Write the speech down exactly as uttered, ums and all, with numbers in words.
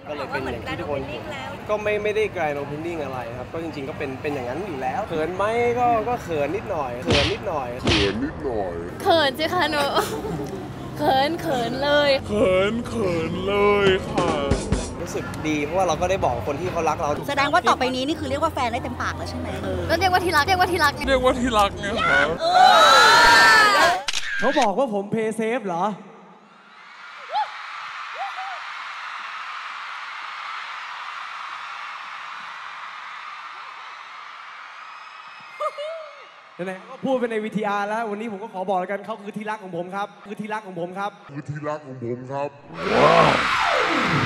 ก็เลยเป็นอย่างที่ทุกคนเห็นก็ไม่ไม่ได้ไกลโอเพนนิ่งอะไรครับก็จริงๆก็เป็นเป็นอย่างนั้นอยู่แล้วเขินไหมก็ก็เขินนิดหน่อยเขินนิดหน่อยเขินนิดหน่อยเขินสิคะหนูเขินเขินเลยเขินเขินเลยค่ะรู้สึกดีเพราะว่าเราก็ได้บอกคนที่เขารักเราแสดงว่าต่อไปนี้นี่คือเรียกว่าแฟนได้เต็มปากแล้วใช่ไหมก็เรียกว่าที่รักเรียกว่าที่รักเรียกว่าที่รักไงครับเขาบอกว่าผมเพย์เซฟเหรอไหนๆก็พูดไปในวีทีอาร์แล้ววันนี้ผมก็ขอบอกแล้วกันเขาคือที่รักของผมครับคือที่รักของผมครับคือที่รักของผมครับ